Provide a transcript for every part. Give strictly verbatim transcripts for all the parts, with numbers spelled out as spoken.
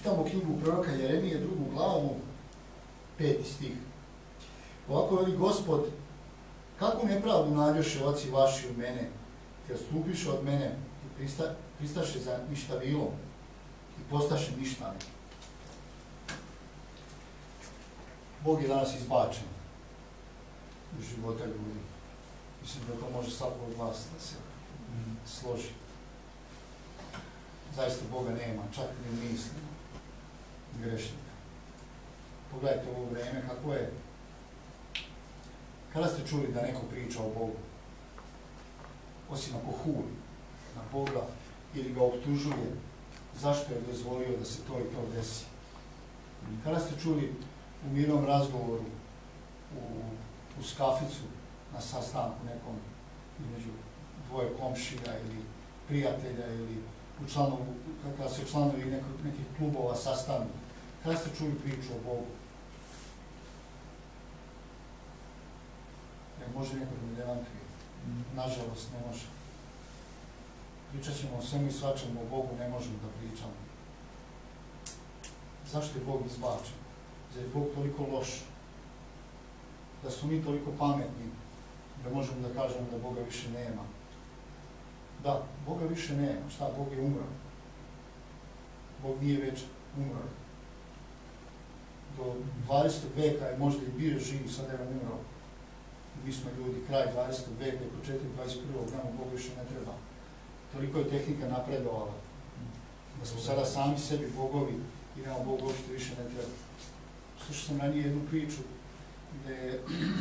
Čitamo knjigu proroka Jeremije, drugu glavu, peti stih. Ovako veli Gospod, kakvu nepravdu nađoše oci vaši u mene, jer stupiše od mene i prista, pristaše za ništavilom i postaše ništane. Bog je danas izbačen iz života ljudi. Mislim da to može svako od vas da se složi. Zaista Boga nema, čak ne mislimo grešnika. Pogledajte ovo vreme, kako je. Kada ste čuli da neko priča o Bogu? Osim ako huli na Boga ili ga optužuje, zašto je dozvolio da se to i to desi? Kada ste čuli u mirnom razgovoru u, u kaficu na sastanku nekom između dvoje komšija ili prijatelja ili u članovu, kada se članovi nekog, nekih klubova sastanu, kada ste čuli priču o Bogu? Jer može neko da mi demantuje? Nažalost, ne može. Pričat ćemo o svemu i svačemu, o Bogu ne možemo da pričamo. Zašto je Bog izbačen? Zar je Bog toliko loš? Da su mi toliko pametni da možemo da kažemo da Boga više nema? Da, Boga više nema. Šta? Bog je umro. Bog nije već umro. Do dvadesetog veka je možda i bio živ, sad je umro. Mi smo ljudi, kraj dvadesetog veka i početak dvadeset prvog nama Bog više ne treba. Toliko je tehnika napredovala da smo sada sami sebi bogovi i nama Bog uopšte više ne treba. Slušao sam ranije jednu priču gde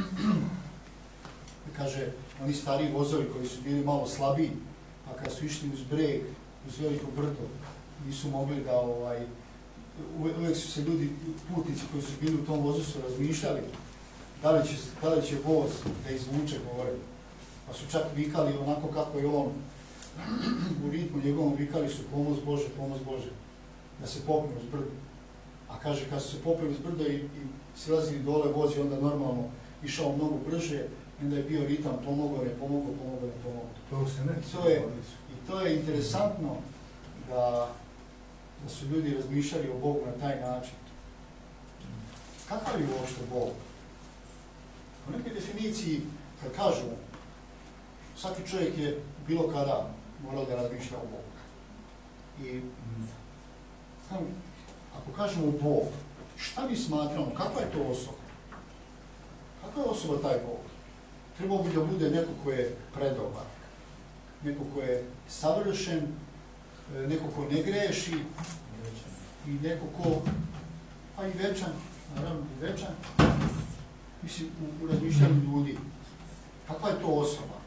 kaže, oni stariji vozovi koji su bili malo slabiji, pa kad su išli uz breg, uz veliko brdo, nisu mogli da, ovaj, uvek su se ljudi, putnici koji su bili u tom vozu su razmišljali da li će, da li će voz da izvuče gore. Pa su čak vikali onako kako je on, u ritmu njegovom vikali su pomoz Bože, pomoz Bože, da se popnu uz brdo. A kaže, kad su se popeli uz brdo i, i silazili dole, voz je onda normalno išao mnogo brže, onda je bio ritam pomogo, ne pomogo, pomogo, ne pomogo. To se ne. I to je, i to je interesantno da, da su ljudi razmišljali o Bogu na taj način. Kakav je uopšte Bog? U nekoj definiciji, kad kažu, svaki čovjek je bilo kada morao da razmišlja o Bogu. I znam, ako kažemo Bog, šta mi smatramo, kakva je to osoba? Kakva je osoba taj Bog? Trebao bi da bude neko ko je predobar, neko ko je savršen, neko ko ne greši i neko ko, pa i večan, naravno i večan, mislim, u, u razmišljanju ljudi. Kakva je to osoba?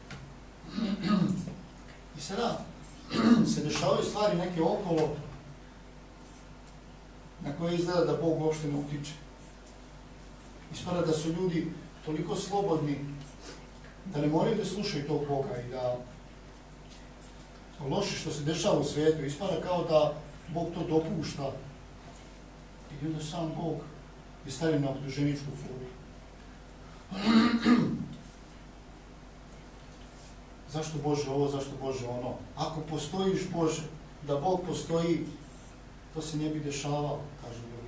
I sada se dešavaju stvari neke okolo na koje izgleda da Bog uopšte ne utiče. Ispada da su ljudi toliko slobodni da ne moraju da slušaju tog Boga i da loše što se dešava u svijetu, ispada kao da Bog to dopušta i onda sam Bog je stavljen na optuženičku furu. Zašto Bože ovo, zašto Bože ono? Ako postojiš Bože, da Bog postoji, to se ne bi dešavalo, kažu ljudi.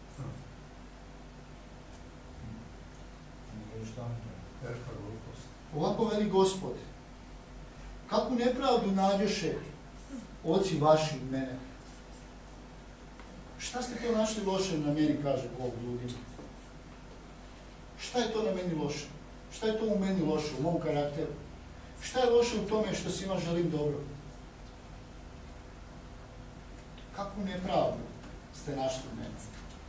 Ovako veli Gospod, kakvu nepravdu nađoše oci vaši u mene? Šta ste to našli loše na meni, kaže Bog ljudima? Šta je to na meni loše? Šta je to u meni loše, u mom karakteru? Šta je loše u tome što svima želim dobro? Kakvu nepravdu ste našli u mene?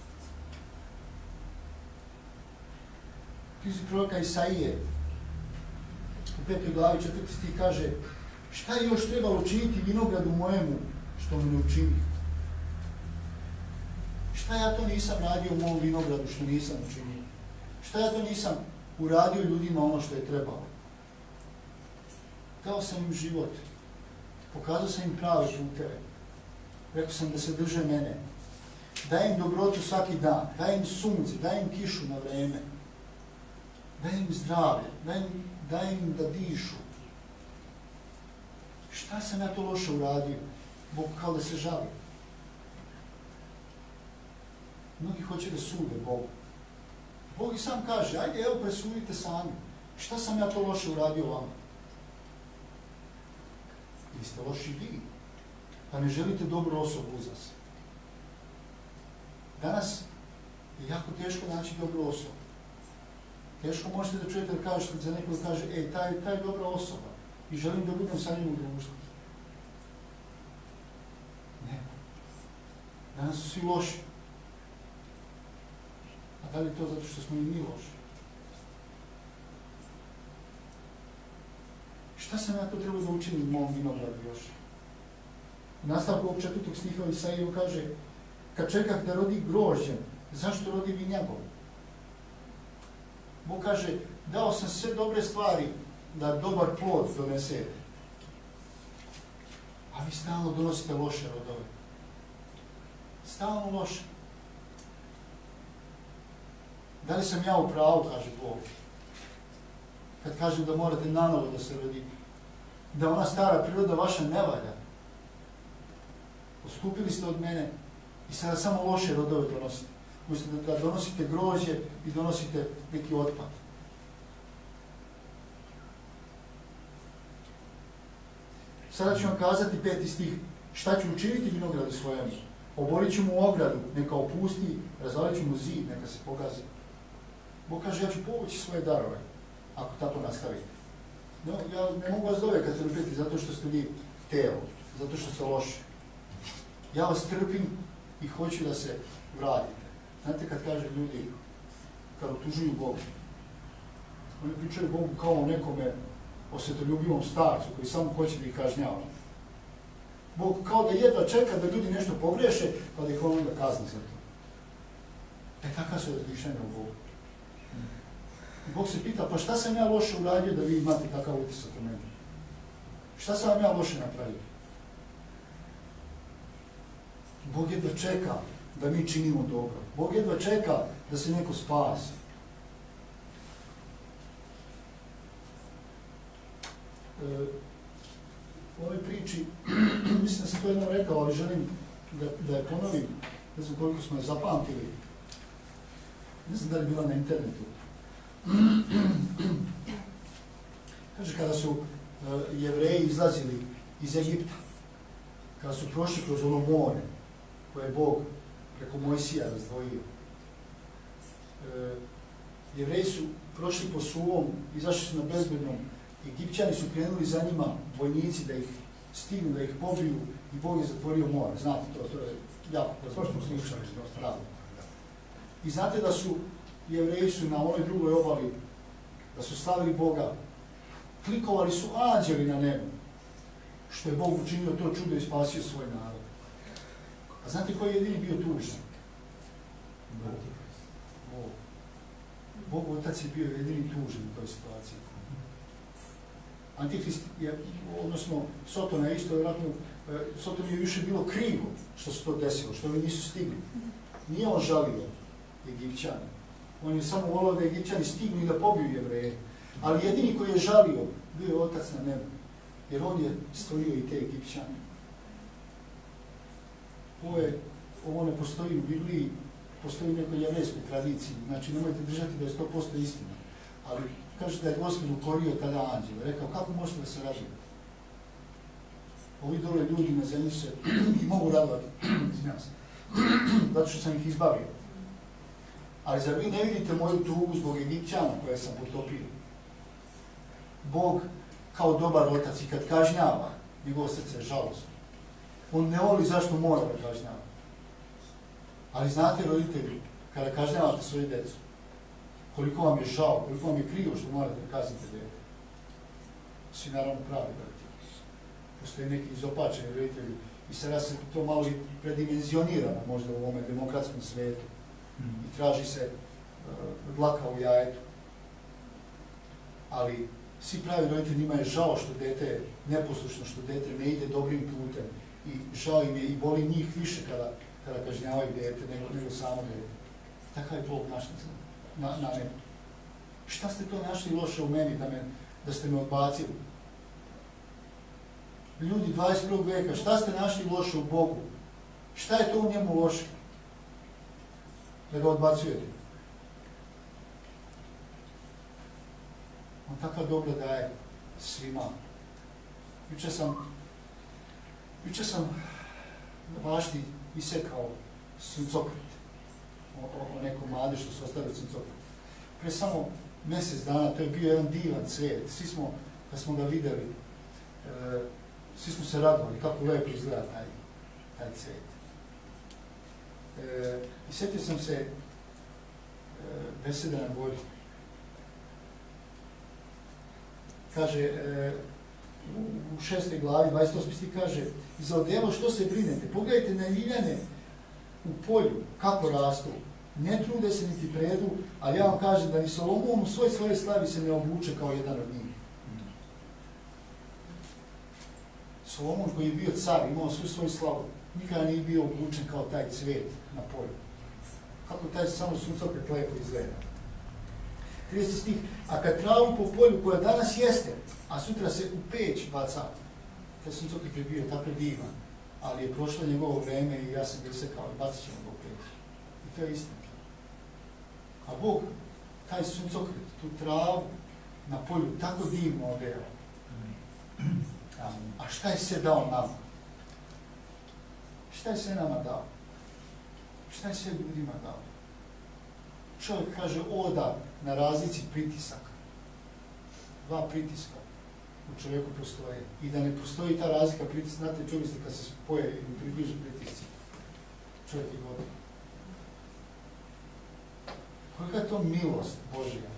Knjizi proroka Isaije, u petoj glavi četvrti stih kaže, šta je još trebalo učiniti vinogradu mojemu što mi ne učini? Šta ja to nisam radio u mom vinogradu što nisam učinio? Šta ja to nisam uradio ljudima ono što je trebalo? Dao sam im život, pokazao sam im prave puteve, rekao sam da se drže mene, dajem im dobrotu svaki dan, dajem im sunce, dajem im kišu na vreme, dajem im zdravlje, dajem, dajem im da dišu. Šta sam ja to loše uradio? Bog kao da se žali. Mnogi hoće da sude Bogu. Bog i sam kaže, ajde, evo, presudite sami. Šta sam ja to loše uradio vama? Vi ste loši vi. Pa ne želite dobru osobu uza se. Danas je jako teško naći dobru osobu. Teško možete da čujete da kažete za nekog da kaže, ej, taj, taj je dobra osoba i želim da budem sa njim u društvu. Ne. Danas su svi loši. A da li je to zato što smo i mi loši? Šta sam ja to trebao da učinim u mom vinogradu još? U nastavku ovog četvrtog stiha Isaiju kaže, kad čekah da rodi grožđe, zašto rodi vinjagom? Bog kaže, dao sam sve dobre stvari da dobar plod donese. A vi stalno donosite loše rodove. Stalno loše. Da li sam ja u pravu, kaže Bog? Kad kažem da morate nanovo da se rodite. Da ona stara priroda vaša ne valja. Odstupili ste od mene i sada samo loše rodove donosite. Umjesto da donosite grožđe i donosite neki otpad. Sada ću vam kazati peti stih. Šta ću učiniti vinogradu svojemu? Oborit ću mu ogradu, neka opusti, razvalit ću mu zid, neka se pogazi. Bog kaže, ja ću povući svoje darove, ako tako nastavite. No, ja ne mogu vas dovekati trpiti zato što ste vi telo, zato što ste loši. Ja vas trpim i hoću da se vratite. Znate kad kaže ljudi, kad otužuju Boga, oni pričaju Bogu kao o nekome osvetoljubivom starcu koji samo hoće da ih kažnjava. Bog kao da jedva čeka da ljudi nešto pogreše, pa da ih on onda kazni za to. E, taka su razmišljanja u Bogu. Bog se pita, pa šta sam ja loše uradio da vi imate takav utisak u meni? Šta sam vam ja loše napravio? Bog jedva čeka da mi činimo dobro. Bog jedva čeka da se neko spasi. E, u ovoj priči, mislim da sam to jednom rekao, ali želim da, da je ponovim, ne znam koliko smo je zapamtili. Ne znam da li je bila na internetu. Kaže, kada su uh, Jevreji izlazili iz Egipta, kada su prošli kroz ono more, koje je Bog preko Mojsija razdvojio, uh, Jevreji su prošli po suvom, izašli su na bezbednom, Egipćani su krenuli za njima, vojnici, da ih stignu, da ih pobiju i Bog je zatvorio more. Znate to, to je jako poznato slučaj. I znate da su Jevreji su na onoj drugoj obali, da su slavili Boga, klikovali su anđeli na nebu, što je Bog učinio to čudo i spasio svoj narod. A znate koji je jedini bio tužan? Bog. Bog. Bog Otac je bio jedini tužan u toj situaciji. Antihrist je, odnosno Sotona je isto, vjerojatno, Soton je više bilo krivo što se to desilo, što oni nisu stigli. Nije on žalio Egipćane. On je samo volao da Egipćani stignu i da pobiju Jevreje. Ali jedini koji je žalio bio je Otac na nebu. Jer on je stvorio i te Egipćane. Ovo, je, ovo ne postoji u Bibliji, postoji u nekoj jevrejskoj tradiciji. Znači nemojte držati da je sto posto istina. Ali kaže da je Gospod ukorio tada anđela. Rekao, kako možete da se radite? Ovi dole ljudi na zemlji se i mogu radovati. Zato što sam ih izbavio. Ali zar vi ne vidite moju tugu zbog Egipćana koje sam potopio? Bog kao dobar otac i kad kažnjava, njegovo srce je žalostno. On ne voli zašto mora da kažnjava. Ali znate, roditelji, kada kažnjavate svoju djecu, koliko vam je žao, koliko vam je krivo što morate da kaznite djete. Svi naravno pravi roditelji. Postoje neki izopačeni roditelji i sada se to malo i predimenzionirano možda u ovome demokratskom svijetu. I traži se uh, dlaka u jajetu. Ali svi pravi roditelji njima je žao što dete je neposlušno, što dete ne ide dobrim putem. I žao im je i boli njih više kada, kada kažnjavaju dete nego, nego samo dete. Takav je Bog naš na, na nebu. Šta ste to našli loše u meni da, me, da ste me odbacili? Ljudi dvadeset prvog veka, šta ste našli loše u Bogu? Šta je to u njemu loše? da ga odbacujete. On takav dobro daje svima. Juče sam, juče sam na bašti isekao suncokret. O, o, o nekom mlade što su ostavili suncokret. Pre samo mjesec dana, to je bio jedan divan cvijet. Svi smo, kad smo ga vidjeli, e, svi smo se radovali kako lepo izgleda taj, taj cvijet. E, I sjetio sam se e, besede na gori. Kaže, e, u šestoj glavi, dvadeset osmi stih kaže, za odelo što se brinete? Pogledajte na ljiljane u polju, kako rastu. Ne trude se niti predu, ali ja vam kažem da ni Solomon u svoj svojoj slavi se ne obuče kao jedan od njih. Solomon koji je bio car, imao svu svoju slavu, nikada nije bio obučen kao taj cvijet na polju. Kako taj samo suncokret lepo izgleda. trideseti stih, a kad travu po polju koja danas jeste, a sutra se u peć baca, taj suncokret je bio tako divan, ali je prošlo njegovo vreme i ja sam ga isekao i bacit ćemo ga u peć. I to je istina. A Bog, taj suncokret, tu travu na polju tako divno odeo. A šta je sve dao nama? Šta je sve nama dao? Šta je sve ljudima dao? Čovjek kaže oda na razlici pritisaka. Dva pritiska u čovjeku postoje. I da ne postoji ta razlika pritiska, znate, čuli ste kad se spoje ili približe pritisci. Čovjek je gotov. Kolika je to milost Božja?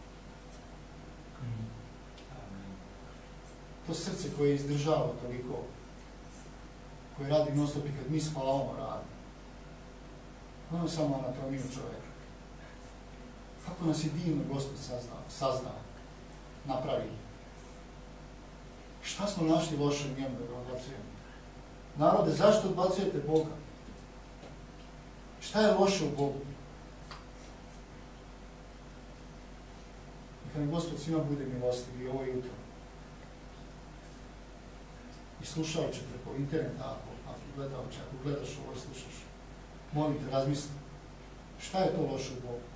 To srce koje izdržava toliko, koje radi non stop i kad mi spavamo radi. Ono samo anatomiju čovjeka. Kako nas je divno Gospod saznao, saznao, napravi. Šta smo našli loše u njemu da ga odbacujemo? Narode, zašto odbacujete Boga? Šta je loše u Bogu? Neka nam Gospod svima bude milostiv i ovo jutro. I slušaoče preko interneta, ako, ako gledaoče, ako gledaš ovo i slušaš, molim te, razmisli. Šta je to loše u Bogu?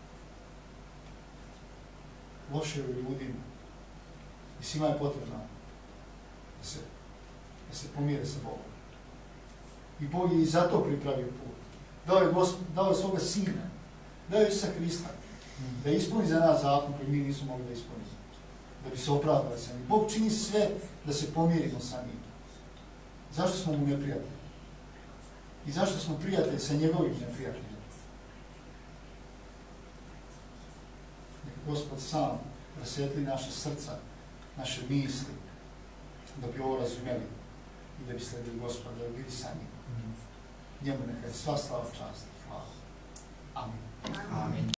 Loše je u ljudima. I svima je potrebno da se, da se pomire sa Bogom. I Bog je i zato pripravio put. Dao je, Gospod, dao je svoga Sina, dao je Isusa Hrista, da ispuni za nas zakon koji mi nismo mogli da ispunimo. Da bi se opravdali sa njim. Bog čini sve da se pomirimo sa njim. Zašto smo mu neprijatelji? I zašto smo prijatelji sa njegovim neprijateljima? Neka Gospod sam rasvijetli naše srca, naše misli, da bi ovo razumjeli i da bi sledili Gospoda, da bi bili sa njim. Njemu neka je sva slava, čast i hvala. Amin. Amin.